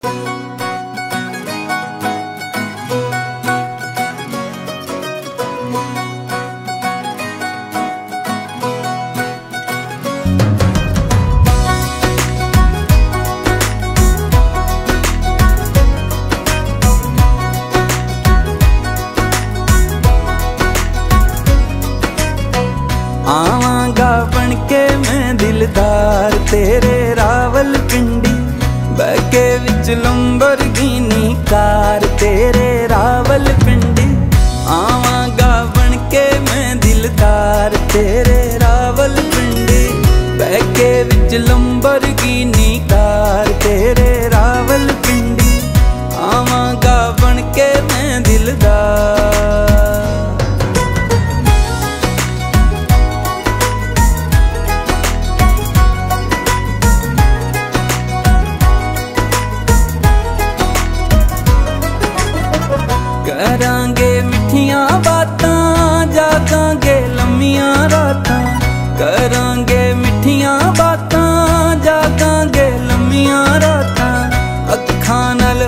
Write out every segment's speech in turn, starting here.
आवांगा बनके मैं दिलदार तेरे रावलपिंडी, बैके विच लंबरगिनी कार तेरे रावलपिंडी। आवांगा बनके मैं दिलदार तेरे रावलपिंडी, बैके विच लंबरगिनी कार तेरे रावलपिंडी। आवांगा बनके मैं दिलदार। करांगे मिठियां बातां, जागांगे लम्मियां रातां। करांगे मिठियां बातां, जागांगे लम्मियां रातां। अखां नाल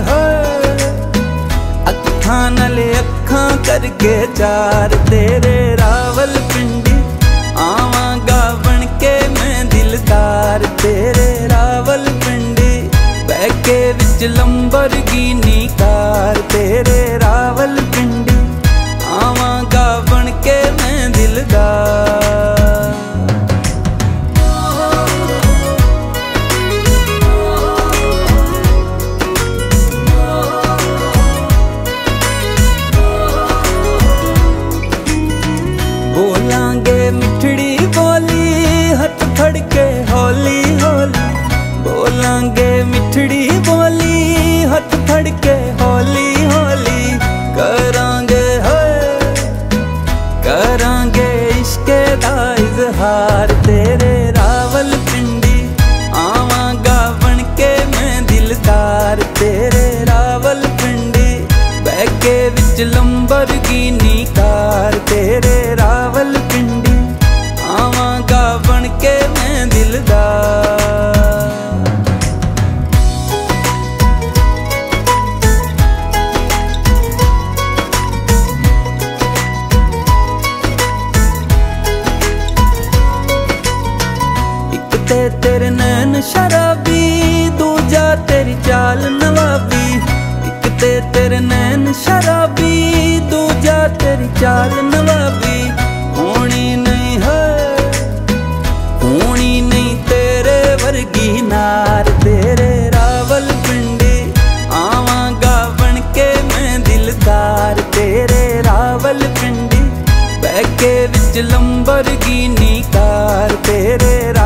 अखां करके चार तेरे रावलपिंडी। आवांगा बनके मैं दिलदार तेरे रावलपिंडी, बैके विच लंबरगिनी कार तेरे रावलपिंडी। आवांगा बनके मैं दिलदार। बोलांगे मिठड़ी बोली हथ फड़के हौली हौली। बोलांगे मिठड़ी बोली हथ फड़के हौली हौली। करांगे इश्के दा इजहार तेरे रावलपिंडी। आवांगा बनके मैं दिलदार तेरे रावलपिंडी, बैके विच लंबरगिनी कार तेरे रावलपिंडी। आवांगा बनके मैं दिलदार। तेरे नैन शराबी, दूजा तेरी चाल नवाबी। एक तेरे नैन शराबी, दूजा तेरी चाल नवाबी। होनी नहीं तेरे वर्गी नार तेरे रावलपिंडी। आवांगा बनके मैं दिलदार तेरे रावलपिंडी, बैके विच लंबरगिनी कार तेरे